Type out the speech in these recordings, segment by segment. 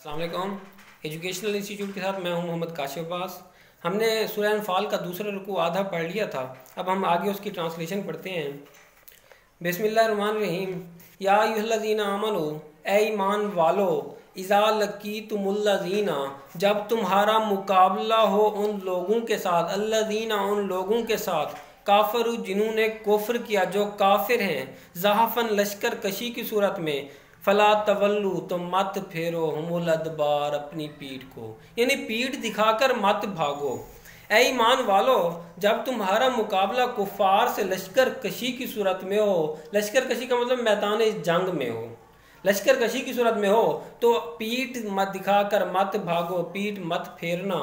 अस्सलाम वालेकुम। Educational institute के साथ मैं हूं मोहम्मद काशिफ अब्बास। हमने सूरह अनफाल का दूसरा रुकू आधा पढ़ लिया था। अब हम आगे उसकी ट्रांसलेशन पढ़ते हैं। बिस्मिल्लाहिर्रहमानिर्रहीम। या अय्युहल्लज़ीना आमनू, ए ईमान वालो, इज़ा लक़ीतुमुल्लज़ीना, जब तुम्हारा मुकाबला हो उन लोगों के साथ, अल्लज़ीना उन लोगों के साथ, काफरू जिन्होंने कुफ्र किया, जो काफिर हैं, ज़हफ़न लश्कर कशी की सूरत में, फला तवल्लु तो मत फेरो, हुमुल अदबार अपनी पीठ को, यानी पीठ दिखाकर मत भागो। ऐ ईमान वालो, जब तुम्हारा मुकाबला कुफार से लश्कर कशी की सूरत में हो, लश्कर कशी का मतलब मैदान जंग में हो, लश्कर कशी की सूरत में हो तो पीठ मत दिखाकर मत भागो, पीठ मत फेरना।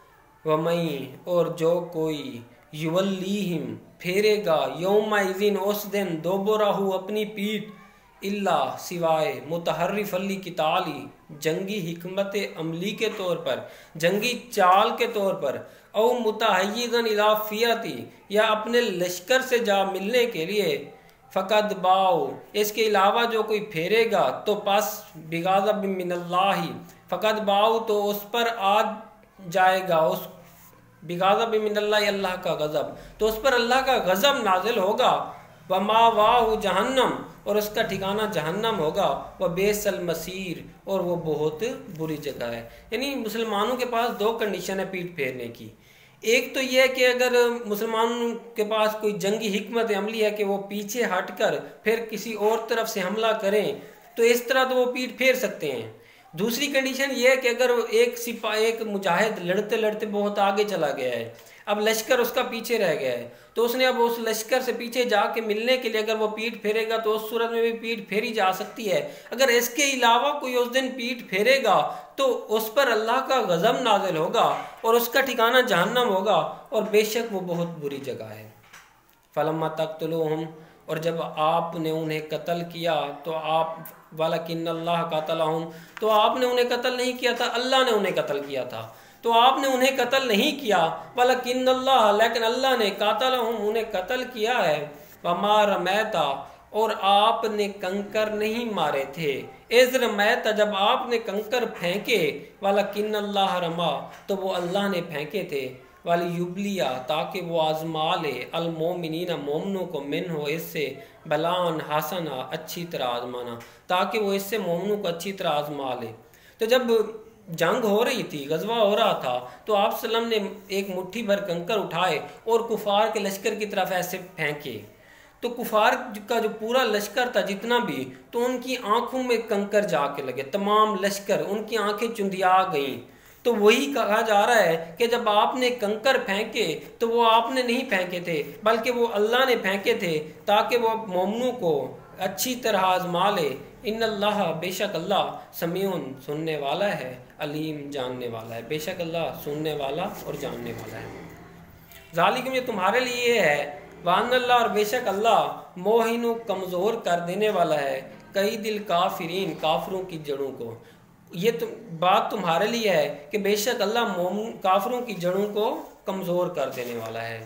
वमई और जो कोई युवल्लीहिम फेरेगा, यौमाइज़िन उस दिन, दोबराहू अपनी पीठ, इल्ला सिवाय, मुतहर्रिफ अली किताली जंगी हिकमत अमली के तौर पर, जंगी चाल के तौर पर, औ मुतहय्यिज़न इला फ़ियती, या अपने लश्कर से जा मिलने के लिए, फ़कद बाओ, इसके अलावा जो कोई फेरेगा तो पस बिगाज़ब मिनल्लाहि, फ़कद बाओ तो उस पर आ जाएगा, उस बिगाज़ब मिनल्लाहि अल्लाह का गज़ब, तो उस पर अल्लाह का गज़ब नाजिल होगा। वमा वाहु जहन्नम, और उसका ठिकाना जहन्नम होगा। वह बेसल मसीर, और वो बहुत बुरी जगह है। यानी मुसलमानों के पास दो कंडीशन है पीठ फेरने की। एक तो यह है कि अगर मुसलमानों के पास कोई जंगी हिकमत अमली है कि वो पीछे हटकर फिर किसी और तरफ से हमला करें, तो इस तरह तो वो पीठ फेर सकते हैं। दूसरी कंडीशन ये है कि अगर एक मुजाहिद लड़ते लड़ते बहुत आगे चला गया है, अब लश्कर उसका पीछे रह गया है, तो उसने अब उस लश्कर से पीछे जाके मिलने के लिए अगर वो पीठ फेरेगा तो उस सूरत में भी पीठ फेरी जा सकती है। अगर इसके अलावा कोई उस दिन पीठ फेरेगा तो उस पर अल्लाह का गज़ब नाजिल होगा और उसका ठिकाना जहन्नम होगा, और बेशक वो बहुत बुरी जगह है। फलम्मा तक़्तुलूहुम, और जब आपने उन्हें कत्ल किया तो आप, वलकिन्नल्लाह क़तलहुम, तो आपने उन्हें कत्ल नहीं किया था, अल्लाह ने उन्हें कत्ल किया था। तो आपने उन्हें कत्ल नहीं किया, वलकिन्नल्लाह, लेकिन अल्लाह ने, क़तलहुम, उन्हें कत्ल किया है। वमा रमैता, और आपने कंकर नहीं मारे थे, इज़ रमैता, जब आपने कंकर फेंके, वलकिन्नल्लाह रमा, तो वो अल्लाह ने फेंके थे, वाली युबलिया, ताकि वो आजमा ले, अलमोमिनीना, मोमनों को, मिन हो, इससे, बलान हसना, अच्छी तरह आजमाना, ताकि वो इससे मोमनों को अच्छी तरह आजमा ले। तो जब जंग हो रही थी, गजवा हो रहा था, तो आप सल्लम ने एक मुट्ठी भर कंकर उठाए और कुफार के लश्कर की तरफ ऐसे फेंके, तो कुफार का जो पूरा लश्कर था जितना भी, तो उनकी आंखों में कंकर जाके लगे, तमाम लश्कर, उनकी आंखें चुंधिया गईं। तो वही कहा जा रहा है कि जब आपने कंकर फेंके तो वो आपने नहीं फेंके थे, बल्कि वो अल्लाह ने फेंके थे, ताकि वो मोमनों को अच्छी तरह आजमा ले। इन्नल्लाह, बेशक अल्लाह, समीउन, सुनने वाला है, अलीम, जानने वाला है। बेशक अल्लाह सुनने वाला और जानने वाला है। ज़ालिकुम, ये तुम्हारे लिए है, वान्नल्लाह, और बेशक अल्लाह, मोहिनु, कमज़ोर कर देने वाला है, कई दिल काफिरीन, काफरों की जड़ों को। ये तो बात तुम्हारे लिए है कि बेशक अल्लाह काफरों की जड़ों को कमज़ोर कर देने वाला है।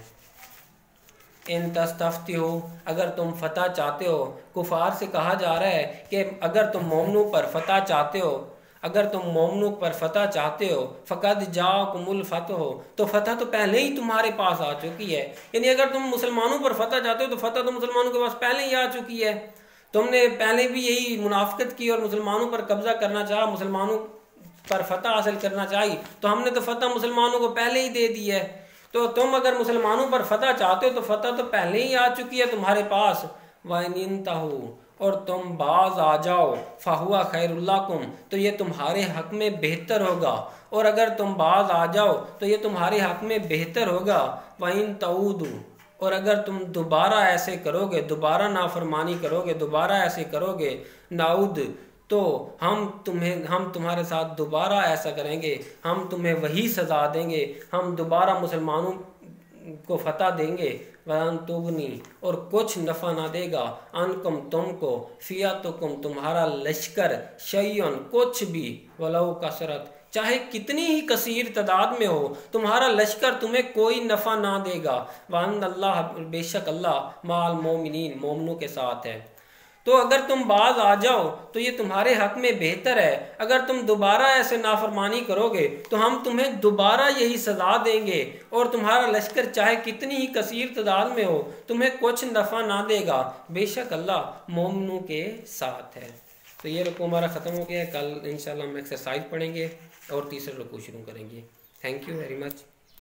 इन तस्तफ्ती हो, अगर तुम फतह चाहते हो, कुफार से कहा जा रहा है कि अगर तुम मोमनों पर फतह चाहते हो, अगर तुम मोमनों पर फतह चाहते हो, फ़कद जाकुमुल फतह हो, तो फतह तो पहले ही तुम्हारे पास आ चुकी है। यानी अगर तुम मुसलमानों पर फतह चाहते हो तो फतह तो मुसलमानों के पास पहले ही आ चुकी है। तुमने पहले भी यही मुनाफिकत की और मुसलमानों पर कब्जा करना चाहा, मुसलमानों पर फतह हासिल करना चाहिए, तो हमने तो फतह मुसलमानों को पहले ही दे दी है। तो तुम अगर मुसलमानों पर फतह चाहते हो तो फतह तो पहले ही आ चुकी है तुम्हारे पास। वाइनिनतहू, और तुम बाज आ जाओ, फ़हुआ खैरुल्लाकुम, तो ये तुम्हारे हक में बेहतर होगा, और अगर तुम बाज आ जाओ तो ये तुम्हारे हक में बेहतर होगा। वाइन तऊदू, और अगर तुम दोबारा ऐसे करोगे, दोबारा नाफरमानी करोगे, दोबारा ऐसे करोगे, नाउद, तो हम तुम्हारे साथ दोबारा ऐसा करेंगे, हम तुम्हें वही सज़ा देंगे, हम दोबारा मुसलमानों को फतह देंगे। वरन तुगनी, और कुछ नफ़ा ना देगा, अनकुम, तुमको, फ़ियतुकुम, तुम्हारा लश्कर, शय्यन, कुछ भी, वलौ कसरत, चाहे कितनी ही कसीर तादाद में हो, तुम्हारा लश्कर तुम्हें कोई नफ़ा ना देगा। वान अल्लाह, बेशक अल्लाह, माल मोमिनीन, मोमनों के साथ है। तो अगर तुम बाज आ जाओ तो ये तुम्हारे हक में बेहतर है। अगर तुम दोबारा ऐसे नाफरमानी करोगे तो हम तुम्हें दोबारा यही सजा देंगे, और तुम्हारा लश्कर चाहे कितनी ही कसीर तादाद में हो तुम्हें कुछ नफ़ा ना देगा, बेशक अल्लाह मोमिनों के साथ है। तो ये रुकू हमारा ख़त्म हो गया है। कल इंशाल्लाह हम एक्सरसाइज पढ़ेंगे और तीसरा रुकू शुरू करेंगे। Thank you very much.